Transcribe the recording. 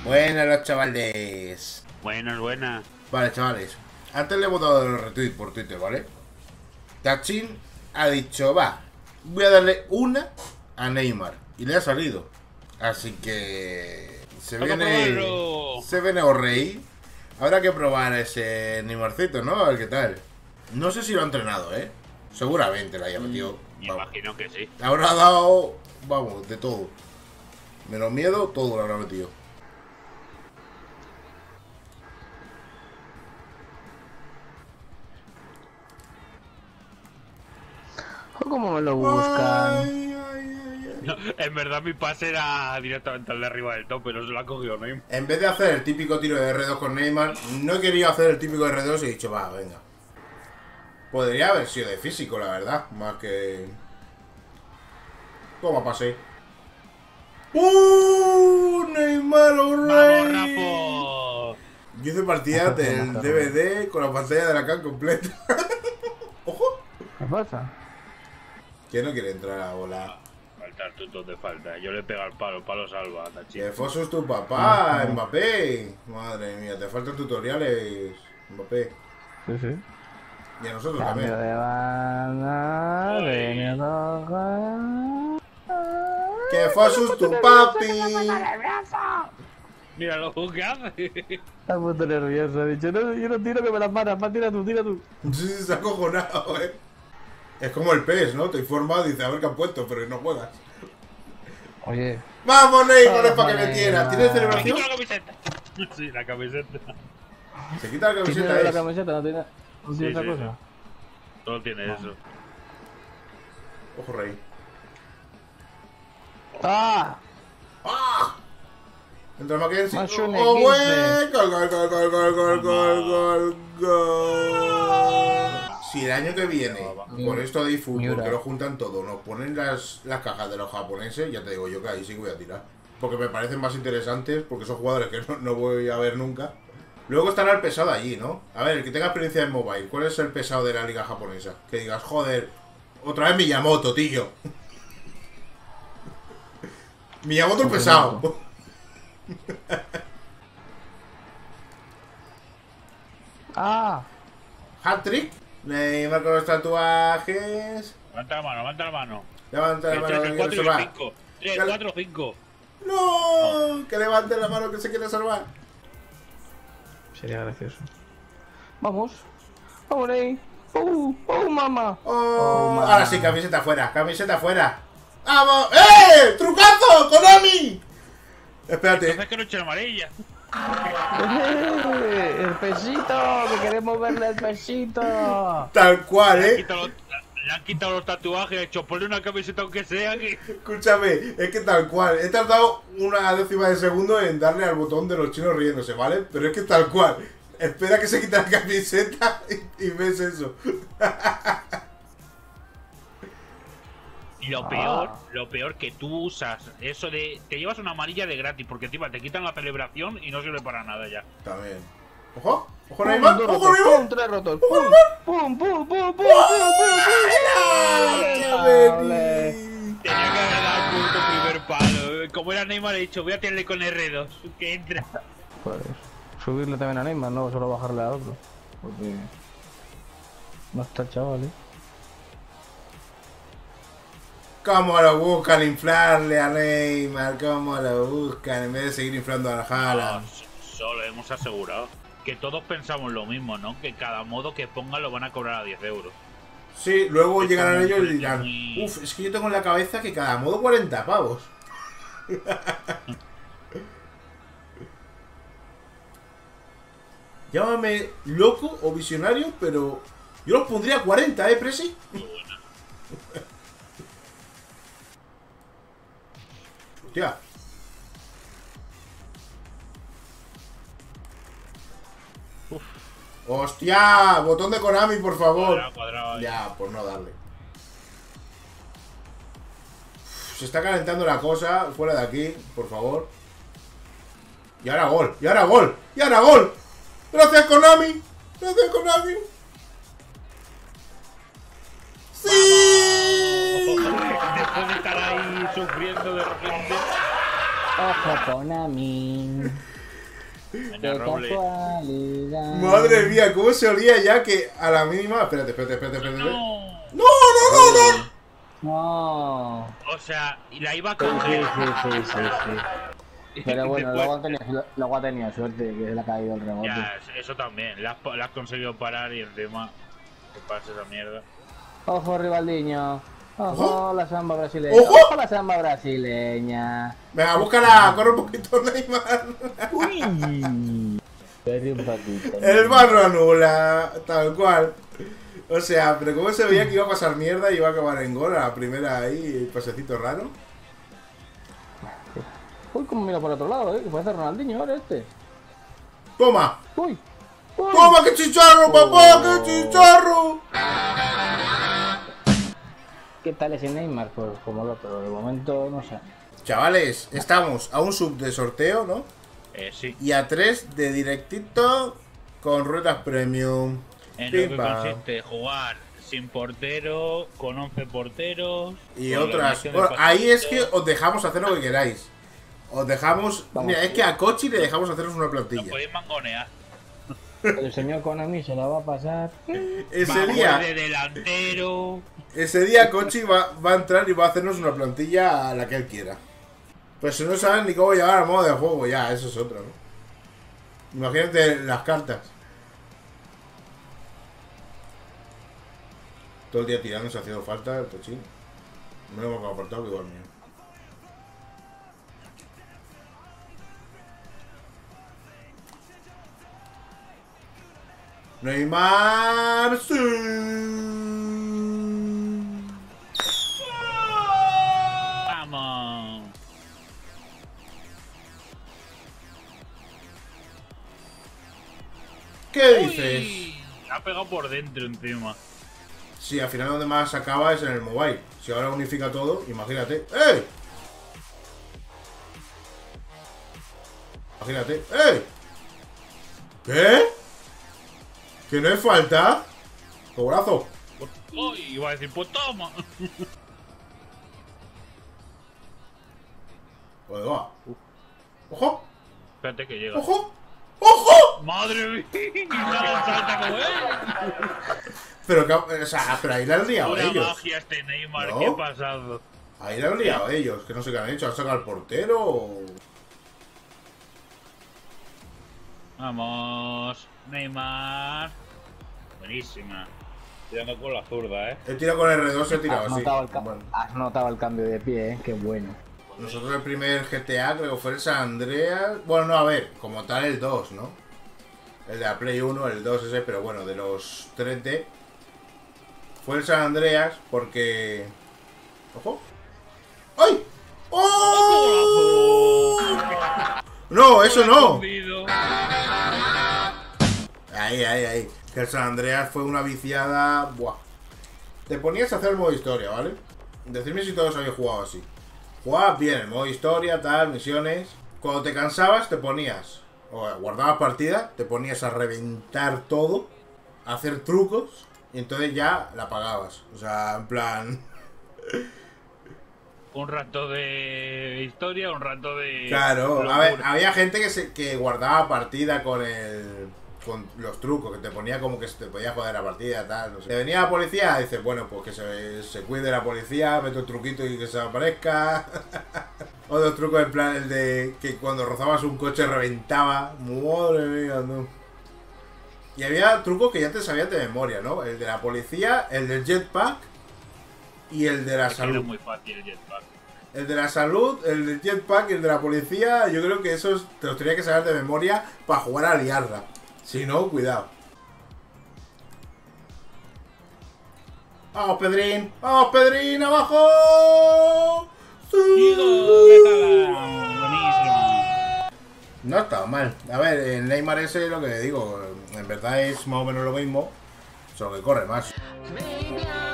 Buenas los chavales. Buenas, buenas. Vale, chavales. Antes le hemos dado el retweet por Twitter, ¿vale? Tachin ha dicho, va, voy a darle una a Neymar. Y le ha salido. Así que... Se viene O'Reilly. Habrá que probar ese Neymarcito, ¿no? A ver qué tal. No sé si lo ha entrenado, ¿eh? Seguramente la haya metido. Me imagino que sí. Habrá dado, vamos, de todo. Menos miedo, todo lo habrá metido. ¿Cómo me lo buscan? Ay, ay, ay. No, en verdad mi pase era directamente al de arriba del top, pero se lo ha cogido Neymar. En vez de hacer el típico tiro de R2 con Neymar, no he querido hacer el típico R2 y he dicho, va, venga. Podría haber sido de físico, la verdad, más que... ¿Cómo pasé? Neymar ¡Vamos, Rapo! Yo hice partidas del DVD con la pantalla de la CAN completa. ¡Ojo! ¿Qué pasa? ¿Quién no quiere entrar a volar? Faltar tutos de falta. Yo le pego al palo salva, Tachín. Que Foso es tu papá, Mbappé. Madre mía, te faltan tutoriales, Mbappé. Sí, sí. Y a nosotros Cambio también. de banda, línea roja. Que Foso es tu papi. Mira lo que hace. Está muy nervioso, ha dicho, no, yo no tiro que me las matas, más tira tú, tira tú. Sí, se ha acojonado, Es como el PES, ¿no? Te informa, dice a ver qué han puesto, pero no juegas. Oye, ¡Vamos, Neymar! Es para que me Vamos, quiera. Neymar. ¿Tienes Me celebración? quito la camiseta. Sí, la camiseta. Se quita la ¿qué tiene camiseta, la es. camiseta? ¿No tiene, no tiene Sí, otra sí, cosa? Todo tiene eso. Ojo, rey. ¡Ah! ¡Ah! Entra Mackenzie. Machune, ¡Oh, 15. güey! ¡Gol, gol, gol, gol, gol, gol, gol, gol! Si el año que viene, con esto de eFootball, Miura. que lo juntan todo, nos ponen las cajas de los japoneses, ya te digo yo que ahí sí que voy a tirar. Porque me parecen más interesantes, porque son jugadores que no voy a ver nunca. Luego estará el pesado allí, ¿no? A ver, el que tenga experiencia en mobile, ¿cuál es el pesado de la liga japonesa? Que digas, joder, otra vez Miyamoto, tío. Miyamoto el pesado. ¡Ah! Hat-trick. Neymar con los tatuajes. Levanta la mano, levanta la mano. Levanta la mano El que 3, quiere 4 y el salvar. 5. 3, Dale. 4, 5. ¡No! Que levante la mano que se quiere salvar. Sería gracioso. Vamos. Vamos ahí. Mamá! Oh, mamá. ahora sí, camiseta afuera, camiseta afuera. ¡Vamos! ¡Eh! ¡Trucazo! ¡Konami! Espérate. Entonces que no eche la amarilla. El pesito, que queremos verle el pesito. Tal cual, Le han quitado los tatuajes, he hecho ponle una camiseta aunque sea que... Escúchame, es que tal cual. He tardado una décima de segundo en darle al botón de los chinos riéndose, ¿vale? Pero es que tal cual. Espera que se quite la camiseta y ves eso. Y lo peor que tú usas eso de... Te llevas una amarilla de gratis porque encima te quitan la celebración y no sirve para nada ya. También. ¡Ojo! ¡Ojo, Neymar! Dos ¡Ojo, rotos, Neymar! pum, 3 rotos. Pum, pum, pum, pum, pum, Tenía que haber dado el punto primer palo. Como era Neymar he dicho, voy a tirarle con R2. Que entra. Pues subirle también a Neymar, no solo bajarle a otro. Porque no está el chaval, ¿Cómo lo buscan inflarle a Neymar? ¿Cómo lo buscan? En vez de seguir inflando a la Haaland. Solo hemos asegurado que todos pensamos lo mismo, ¿no? Que cada modo que pongan lo van a cobrar a 10 euros. Sí, luego Es llegarán como ellos y un dirán, muy- uff, es que yo tengo en la cabeza que cada modo 40 pavos. Llámame loco o visionario, pero yo los pondría a 40, Presi? Hostia. Hostia, botón de Konami, por favor. Cuadrado ahí. Ya, por no darle. Se está calentando la cosa. Fuera de aquí, por favor. Y ahora gol, y ahora gol, y ahora gol. Gracias, Konami. Gracias, Konami. ¡Sí! Después de estar ahí sufriendo de repente. Ojo con a mí. Venga, Qué Roble. casualidad. Madre mía, cómo se olía ya que a la mínima. Espérate. No. ¡No! No. O sea, y la iba a Sí. coger. Pero bueno, Después- luego ha tenido suerte que se le ha caído el rebote. Ya, eso también. La has conseguido parar y encima. ¿Qué pasa esa mierda? Ojo, Rivaldiño. Ojo, Ojo. la samba brasileña. Ojo. Ojo, la samba brasileña. Venga, búscala, corre un poquito, Neymar. Uy. Perry un poquito. El barro anula, tal cual. O sea, pero cómo se veía que iba a pasar mierda y iba a acabar en gol a la primera ahí, pasecito raro. Uy, como mira por otro lado, que puede hacer Ronaldinho ahora este. ¡Toma! Uy. ¡Toma, qué chicharro, papá! ¡Qué chicharro! ¿Qué tal ese Neymar? Pues como el otro, de momento no sé. Chavales, estamos a un sub de sorteo, ¿no? Sí. Y a 3 de directito con ruedas premium. En lo que Pim, pam. consiste jugar sin portero, con 11 porteros. Y con otras. la misión Bueno, del ahí es que pasito. os dejamos hacer lo que queráis. Os dejamos. Vamos. Mira, es que a Kochi le dejamos haceros una Lo plantilla. podéis mangonear. El señor Konami se la va a pasar. Ese Va día. de delantero. Ese día Kochi va a entrar y va a hacernos una plantilla a la que él quiera. Pues si no saben ni cómo llegar al modo de juego, ya, eso es otra, ¿no? Imagínate las cartas. Todo el día tirando se ha haciendo falta el tochín. No lo hemos aportado que igual mío. Neymar. Sí. Vamos. ¿Qué dices? Uy, ha pegado por dentro encima. Sí, al final donde más acaba es en el mobile. Si ahora unifica todo, imagínate. ¡Eh! Imagínate. ¡Eh! ¿Qué? ¿Que no es falta? ¡Cobrazo! Uy, iba a decir, pues toma. Pues va. ¡Ojo! Espérate que llega. ¡Ojo! ¡Ojo! ¡Madre mía! ¡Salta como él! Pero, o sea, pero ahí la han liado Una ellos. magia este Neymar, ¿No? ¿qué ha pasado? Ahí la han liado ellos. Que no sé qué han hecho. ¿Han sacado al portero o...? Vamos, Neymar. Buenísima. Tirando con la zurda, He tirado con R2, he tirado así. Bueno. Has notado el cambio de pie, qué bueno. Nosotros el primer GTA creo que fue el San Andreas. Bueno, no, a ver, como tal el 2, ¿no? El de la Play 1, el 2 ese, pero bueno, de los 3D. Fue el San Andreas porque... ¡Ojo! ¡Ay! ¡Oh! ¡No, eso no! Ahí. Que el San Andreas fue una viciada... Buah. Te ponías a hacer el modo historia, ¿vale? Decidme si todos habéis jugado así. Jugabas bien el modo historia, tal, misiones. Cuando te cansabas te ponías, o guardabas partida, te ponías a reventar todo, a hacer trucos, y entonces ya la apagabas. O sea, en plan... Un rato de historia, un rato de... Claro, a locura. ver, había gente que guardaba partida con los trucos, que te ponía como que se te podía joder la partida, tal, no sé. Te venía la policía, dices, bueno, pues que se cuide la policía, mete un truquito y que se aparezca. Otros trucos en plan el de que cuando rozabas un coche reventaba. Madre mía, no. Y había trucos que ya te sabías de memoria, ¿no? El de la policía, el del jetpack y el de la Es que era salud. muy fácil el jetpack. El de la salud, el del jetpack y el de la policía, yo creo que esos te los tenía que saber de memoria para jugar a liarla. Si no, cuidado. ¡Vamos, Pedrín! ¡Vamos, Pedrín! ¡Abajo! ¡Sí! Déjala. Buenísimo. No está mal. A ver, el Neymar ese, lo que digo, en verdad es más o menos lo mismo, solo que corre más. Maybe